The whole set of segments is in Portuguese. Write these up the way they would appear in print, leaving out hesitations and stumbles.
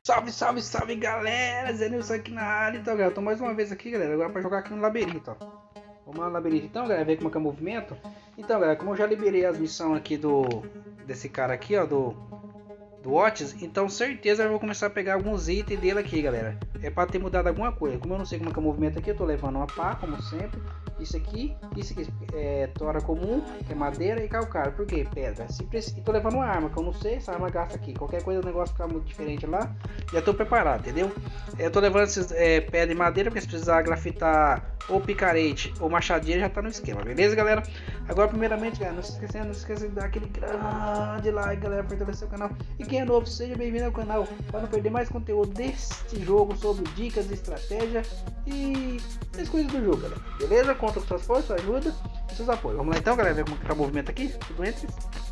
Salve, salve, salve, galera! Zé Nilson aqui na área. Então, galera, eu tô mais uma vez aqui, galera, agora pra jogar aqui no labirinto, ó. Vamos lá no labirinto então, galera, ver como é que é o movimento. Então, galera, como eu já liberei as missões aqui desse cara aqui, ó, do Otis, então certeza eu vou começar a pegar alguns itens dele aqui, galera. É pra ter mudado alguma coisa. Como eu não sei como é que é o movimento aqui, eu tô levando uma pá, como sempre. Isso aqui é tora comum, que é madeira e calcário. Por quê? Pedra. E tô levando uma arma, que eu não sei, essa arma gasta aqui. Qualquer coisa o negócio ficar muito diferente lá, já tô preparado, entendeu? Eu tô levando esses pedra e madeira, porque se precisar grafitar ou picarete ou machadeira, já tá no esquema, beleza, galera? Agora, primeiramente, galera, não se esqueça de dar aquele grande like, galera, para fortalecer o canal. E quem é novo, seja bem-vindo ao canal, para não perder mais conteúdo deste jogo sobre dicas, estratégia e as coisas do jogo, galera. Beleza? Conta com suas forças, sua ajuda e seus apoios. Vamos lá então, galera, ver como que tá o movimento aqui. Tudo entre.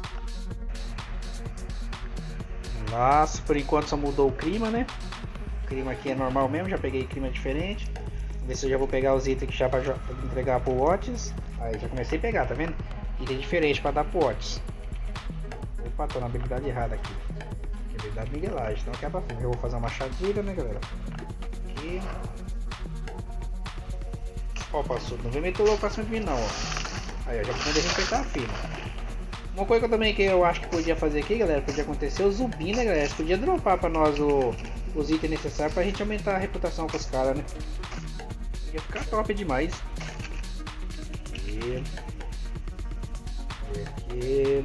Nossa, por enquanto só mudou o clima, né? O clima aqui é normal mesmo, já peguei clima diferente. Vamos ver se eu já vou pegar os itens que já para entregar pro Otis. Aí já comecei a pegar, tá vendo? Item diferente para dar pro Otis. Opa, tô na habilidade errada aqui. Habilidade miguelagem, então aqui é pra frente. Eu vou fazer uma machadilha, né, galera? Aqui. Ó, passou. Não vem meter o louco pra cima de mim, não, ó. Aí, ó, já podia respeitar a fila. Uma coisa também que eu acho que podia fazer aqui, galera, podia acontecer o zumbi, né, galera? Podia dropar pra nós os itens necessários pra gente aumentar a reputação com os caras, né? Ia ficar top demais. Aqui. Aqui.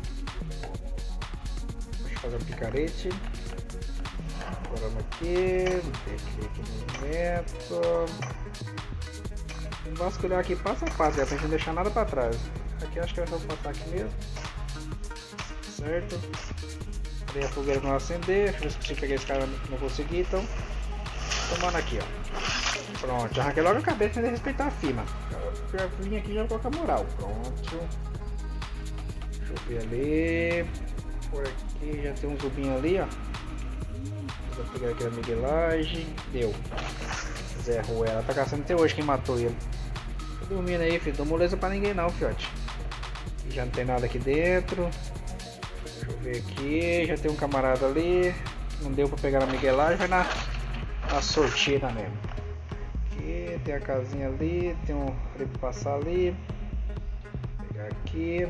Deixa eu fazer um picarete. Agora vamos aqui. Aqui no movimento. Vamos vasculhar aqui passo a passo, pra gente não deixar nada pra trás. Aqui acho que é só passar aqui mesmo. Certo. Ali a fogueira não acender. Deixa eu ver se consigo pegar esse cara, não consegui, então. Tomando aqui, ó. Pronto, já arranquei logo a cabeça sem respeitar a firma. Já vim aqui e já coloca a moral. Pronto. Deixa eu ver ali. Por aqui já tem um zubinho ali, ó. Vou pegar aqui a miguelagem. Deu. Zé Ruela. Tá caçando até hoje quem matou ele. Tô dormindo aí, filho. Não moleza pra ninguém não, fiote. Já não tem nada aqui dentro. Deixa eu ver aqui. Já tem um camarada ali. Não deu pra pegar a miguelagem. Vai na sortida mesmo. Aqui tem a casinha ali. Tem um ali pra passar ali. Vou pegar aqui.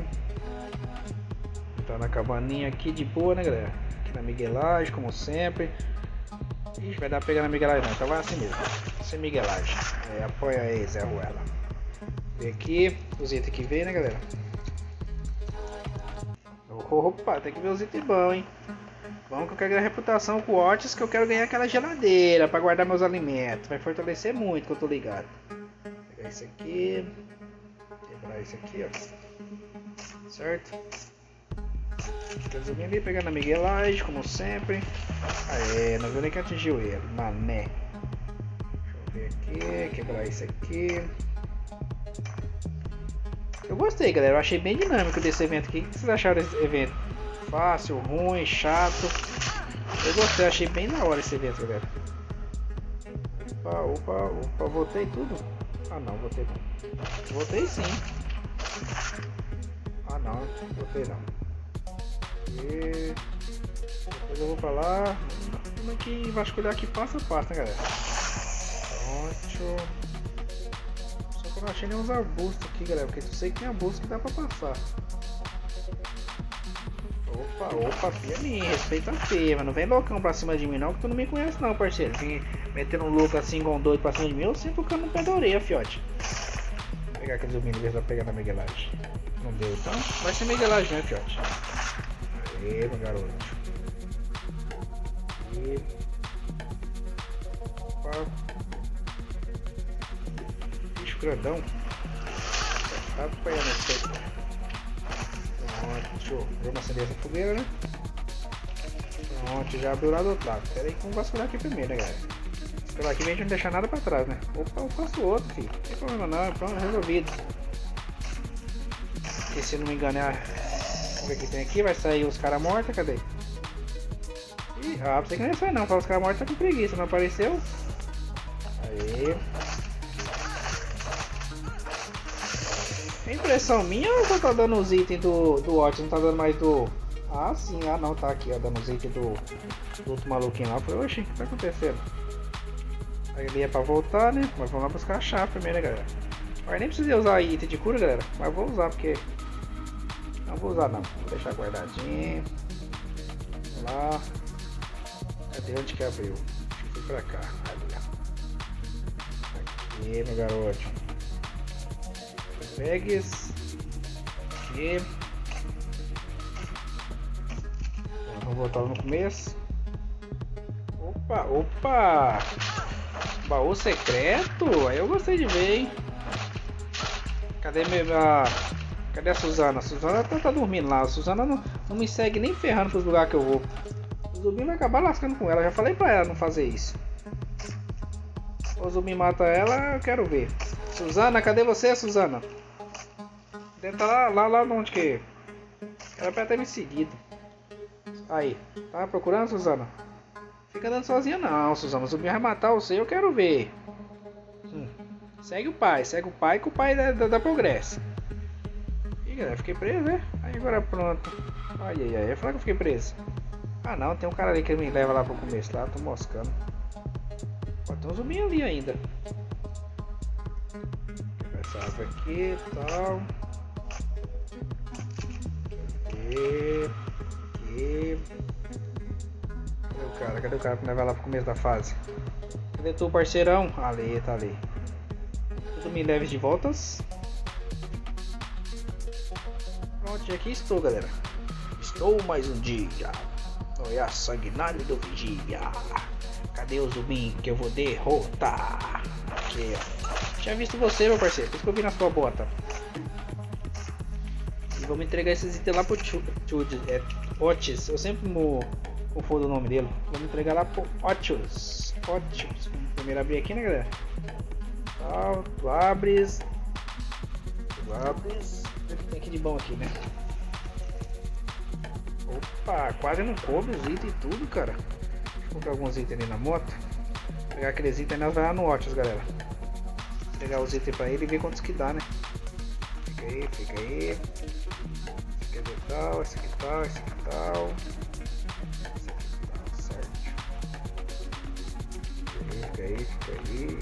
Tá na cabaninha aqui de boa, né, galera? Aqui na miguelagem, como sempre. Ixi, vai dar pra pegar na miguelagem não. Então vai assim mesmo. Sem miguelagem. Apoia aí, Zé Ruela. Vem aqui. Os itens que vem, né, galera? Opa, tem que ver os itens bons, hein? Vamos que eu quero ganhar reputação com o Otis, que eu quero ganhar aquela geladeira para guardar meus alimentos. Vai fortalecer muito, que eu tô ligado. Vou pegar isso aqui. Quebrar isso aqui, ó. Certo? Resumindo ali, pegando a miguelagem, como sempre. Aê, não viu nem que atingiu ele. Mané. Deixa eu ver aqui. Quebrar isso aqui. Eu gostei, galera. Eu achei bem dinâmico desse evento aqui. O que vocês acharam desse evento? Fácil, ruim, chato. Eu gostei, achei bem da hora esse evento, galera. Opa, voltei tudo. Ah não, voltei não. Voltei sim. Ah não, voltei não. E depois eu vou pra lá. Vamos aqui vasculhar aqui passo a passo, né, galera? Pronto. Só que eu não achei nenhum arbustos aqui, galera. Porque eu sei que tem arbustos que dá pra passar. Opa, filha minha, respeita a firma. Não vem loucão pra cima de mim não, que tu não me conhece não, parceiro. Vem metendo um louco assim com um doido pra cima de mim, eu sinto o cano no pé da orelha, fiote. Vou pegar aquele zumbi em vez de pegar na miguelagem. Não deu, então vai ser miguelagem, né, fiote? Aê, meu garoto. E... Opa. Bicho grandão. Tá apanhando esse aqui. Pronto, vamos acender essa fogueira, né? Pronto, já abriu lá do outro lado. Pera aí que vamos vasculhar aqui primeiro, né, galera? Pela aqui a gente não deixar nada pra trás, né? Opa, eu faço outro, filho. Não tem problema não, pronto, resolvido. Porque se não me engano é vamos ver o que tem aqui, vai sair os caras mortos, cadê? Ih, pensei que não ia sair não, os caras mortos tá com preguiça, não apareceu? Aí. É impressão minha ou só tá dando os itens do Otis, não tá dando mais Ah, sim. Ah, não. Tá aqui, ó. Dando os itens do outro maluquinho lá. Eu falei, oxi, o que tá acontecendo? Aí ele ia pra voltar, né? Mas vamos lá buscar a chave primeiro, né, galera? Mas nem precisei usar item de cura, galera. Mas vou usar porque... Não vou usar, não. Vou deixar guardadinho. Vamos lá. Cadê? Onde que abriu? Acho que foi pra cá. Ali, ó. Aqui, meu garoto. Bags. Aqui. Vamos voltar lá no começo. Opa, opa! Baú secreto? Aí eu gostei de ver, hein? Cadê cadê a Suzana? A Suzana tá dormindo lá. A Suzana não me segue nem ferrando pros lugares que eu vou. O Zumbi vai acabar lascando com ela. Já falei pra ela não fazer isso. O Zumbi mata ela, eu quero ver. Suzana, cadê você, Suzana? Deve estar lá onde que... Ela vai ter me seguido. Aí, tá procurando, Suzana? Fica andando sozinha não, Suzana. O Zumbi vai matar você, eu quero ver. Segue o pai que o pai dá progresso. Ih, galera, fiquei preso, né? Aí agora pronto. Ai, eu falei que eu fiquei preso. Ah não, tem um cara ali que me leva lá pro começo lá, tô moscando. Ó, tem um zumbi ali ainda. Essa água aqui e tal. Aqui. Cadê o cara que me leva lá pro começo da fase? Cadê tu, parceirão? Ali, tá ali. Tudo me leve de voltas. Pronto, aqui estou, galera. Estou mais um dia. Olha, sanguinário do vigia. Cadê o zumbi que eu vou derrotar? Aqui, ó. Tinha visto você, meu parceiro. Por isso que eu vi na sua bota. E vamos entregar esses itens lá pro Otis. Eu sempre confundo o nome dele. Vamos entregar lá pro Otis. Primeiro abrir aqui, né, galera? Tu abres. O que tem aqui de bom aqui, né? Opa, quase não coube os itens e tudo, cara. Deixa eu comprar alguns itens ali na moto. Pegar aqueles itens e nós vamos lá no Otis, galera. Pegar os itens pra ele e ver quantos que dá, né? Fica aí. Esse aqui é tal, esse aqui tal, esse aqui tal. Certo. Fica aí.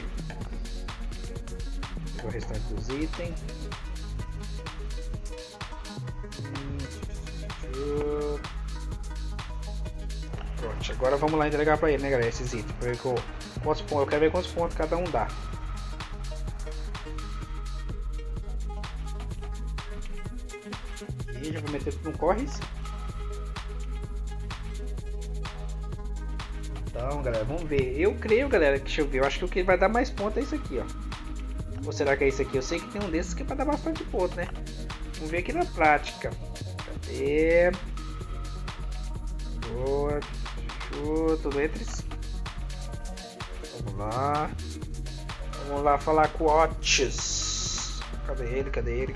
Pegar o restante dos itens. Pronto, agora vamos lá entregar pra ele, né, galera, esses itens. Pra ver quantos pontos, eu quero ver quantos pontos cada um dá. E já vou meter tudo no corres. Então, galera, vamos ver. Eu creio, galera, que deixa eu ver. Eu acho que o que vai dar mais pontos é isso aqui, ó. Ou será que é isso aqui? Eu sei que tem um desses que é pra dar bastante ponto, né? Vamos ver aqui na prática. Cadê? Boa. Tudo entre. Vamos lá falar com o Otis. Cadê ele?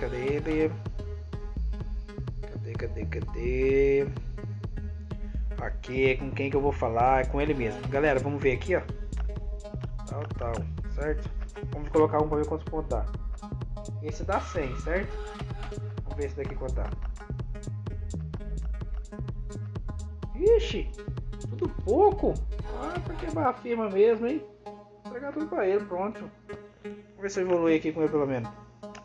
Cadê? Aqui, com quem que eu vou falar? É com ele mesmo. Galera, vamos ver aqui, ó. Tal, certo? Vamos colocar um pra ver quantos pontos dá. Esse dá 100, certo? Vamos ver esse daqui quanto dá. Ixi, tudo pouco. Ah, porque é barra firma mesmo, hein? Vou entregar tudo pra ele, pronto. Vamos ver se eu evolui aqui com ele pelo menos.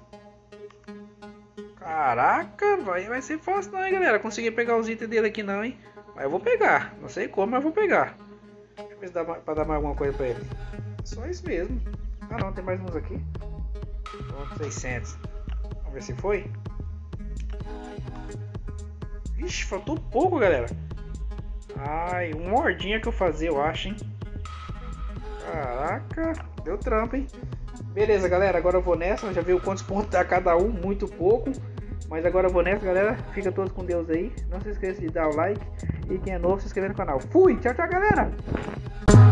Caraca, vai ser fácil não, hein, galera. Consegui pegar os itens dele aqui não, hein? Mas eu vou pegar. Não sei como, mas eu vou pegar. Deixa eu ver se dá pra dar mais alguma coisa pra ele. Só isso mesmo. Ah não, tem mais uns aqui. Pronto, 600. Vamos ver se foi. Ixi, faltou pouco, galera. Ai, uma mordinha que eu fazia, eu acho, hein. Caraca, deu trampo, hein. Beleza, galera, agora eu vou nessa. Já viu quantos pontos dá cada um, muito pouco. Mas agora eu vou nessa, galera. Fica todos com Deus aí. Não se esqueça de dar o like. E quem é novo, se inscrever no canal. Fui, tchau, galera.